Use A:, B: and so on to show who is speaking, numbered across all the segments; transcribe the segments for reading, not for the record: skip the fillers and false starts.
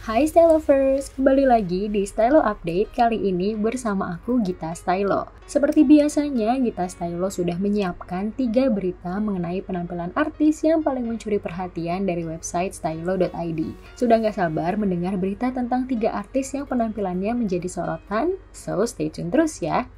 A: Hai Style Lovers, kembali lagi di Stylo Update kali ini bersama aku Gita Stylo. Seperti biasanya, Gita Stylo sudah menyiapkan 3 berita mengenai penampilan artis yang paling mencuri perhatian dari website stylo.id. Sudah nggak sabar mendengar berita tentang 3 artis yang penampilannya menjadi sorotan? So stay tune terus ya!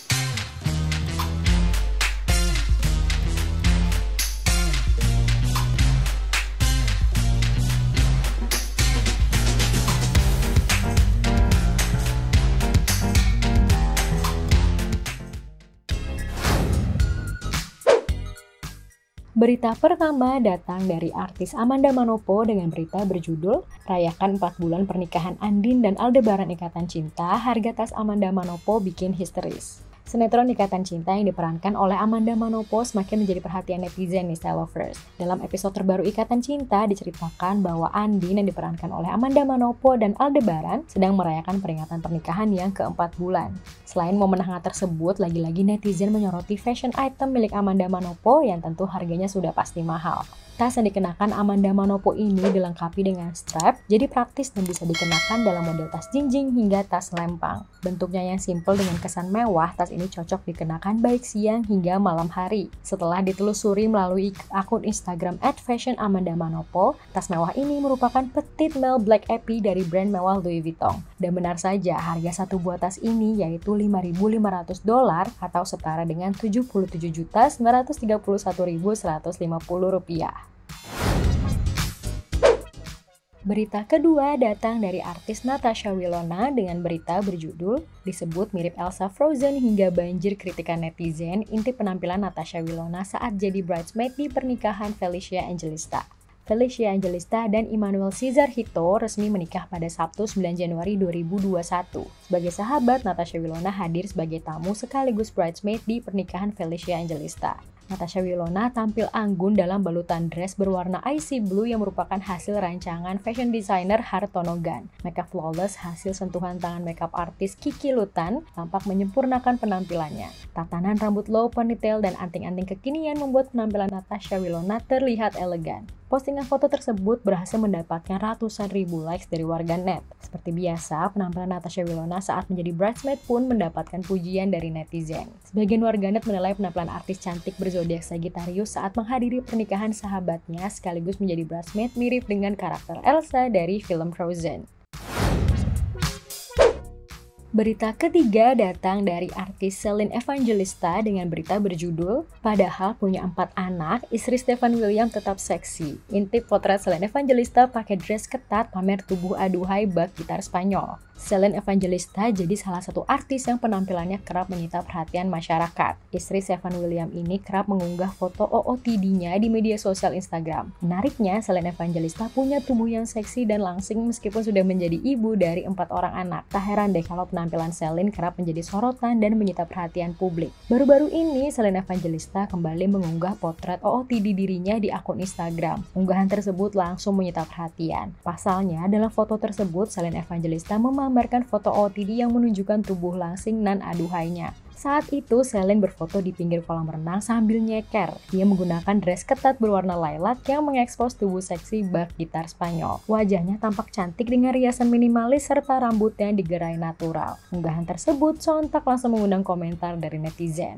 A: Berita pertama datang dari artis Amanda Manopo dengan berita berjudul Rayakan 4 bulan pernikahan Andin dan Aldebaran Ikatan Cinta, harga tas Amanda Manopo bikin histeris. Sinetron Ikatan Cinta yang diperankan oleh Amanda Manopo semakin menjadi perhatian netizen nih Style Lovers. Dalam episode terbaru Ikatan Cinta diceritakan bahwa Andin yang diperankan oleh Amanda Manopo dan Aldebaran sedang merayakan peringatan pernikahan yang ke-4 bulan. Selain momen hangat tersebut, lagi-lagi netizen menyoroti fashion item milik Amanda Manopo yang tentu harganya sudah pasti mahal. Tas yang dikenakan Amanda Manopo ini dilengkapi dengan strap, jadi praktis dan bisa dikenakan dalam model tas jinjing hingga tas lempang. Bentuknya yang simple dengan kesan mewah, tas ini cocok dikenakan baik siang hingga malam hari. Setelah ditelusuri melalui akun Instagram @fashionamandamanopo, tas mewah ini merupakan Petite Malle Black Epi dari brand mewah Louis Vuitton. Dan benar saja, harga satu buah tas ini yaitu $5.500 atau setara dengan Rp77.931.150. Berita kedua datang dari artis Natasha Wilona dengan berita berjudul disebut mirip Elsa Frozen hingga banjir kritikan netizen. Intip penampilan Natasha Wilona saat jadi bridesmaid di pernikahan Felicia Angelista. Felicia Angelista dan Emmanuel Cesar Hito resmi menikah pada Sabtu 9 Januari 2021. Sebagai sahabat, Natasha Wilona hadir sebagai tamu sekaligus bridesmaid di pernikahan Felicia Angelista. Natasha Wilona tampil anggun dalam balutan dress berwarna icy blue yang merupakan hasil rancangan fashion designer Hartono Gan. Makeup flawless hasil sentuhan tangan makeup artis Kiki Lutan tampak menyempurnakan penampilannya. Tatanan rambut low ponytail dan anting-anting kekinian membuat penampilan Natasha Wilona terlihat elegan. Postingan foto tersebut berhasil mendapatkan ratusan ribu likes dari warganet. Seperti biasa, penampilan Natasha Wilona saat menjadi bridesmaid pun mendapatkan pujian dari netizen. Sebagian warganet menilai penampilan artis cantik berzodiak Sagittarius saat menghadiri pernikahan sahabatnya sekaligus menjadi bridesmaid mirip dengan karakter Elsa dari film Frozen. Berita ketiga datang dari artis Celine Evangelista dengan berita berjudul Padahal punya 4 anak, istri Stefan William tetap seksi. Intip potret Celine Evangelista pakai dress ketat pamer tubuh aduhai bak gitar Spanyol. Celine Evangelista jadi salah satu artis yang penampilannya kerap menyita perhatian masyarakat. Istri Stefan William ini kerap mengunggah foto OOTD-nya di media sosial Instagram. Menariknya, Celine Evangelista punya tubuh yang seksi dan langsing meskipun sudah menjadi ibu dari 4 orang anak. Tak heran deh kalau penampilan Celine kerap menjadi sorotan dan menyita perhatian publik. Baru-baru ini, Celine Evangelista kembali mengunggah potret OOTD dirinya di akun Instagram. Unggahan tersebut langsung menyita perhatian. Pasalnya, dalam foto tersebut, Celine Evangelista memamerkan foto OOTD yang menunjukkan tubuh langsing nan aduhainya. Saat itu, Celine berfoto di pinggir kolam renang sambil nyeker. Dia menggunakan dress ketat berwarna lilac yang mengekspos tubuh seksi bak gitar Spanyol. Wajahnya tampak cantik dengan riasan minimalis serta rambutnya digerai natural. Unggahan tersebut sontak langsung mengundang komentar dari netizen.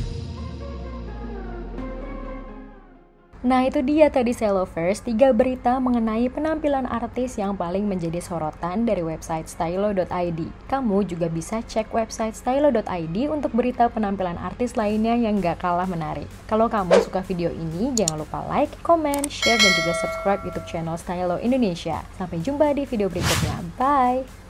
A: Nah itu dia tadi Style Lovers, 3 berita mengenai penampilan artis yang paling menjadi sorotan dari website stylo.id. Kamu juga bisa cek website stylo.id untuk berita penampilan artis lainnya yang gak kalah menarik. Kalau kamu suka video ini, jangan lupa like, comment, share, dan juga subscribe YouTube channel Stylo Indonesia. Sampai jumpa di video berikutnya. Bye!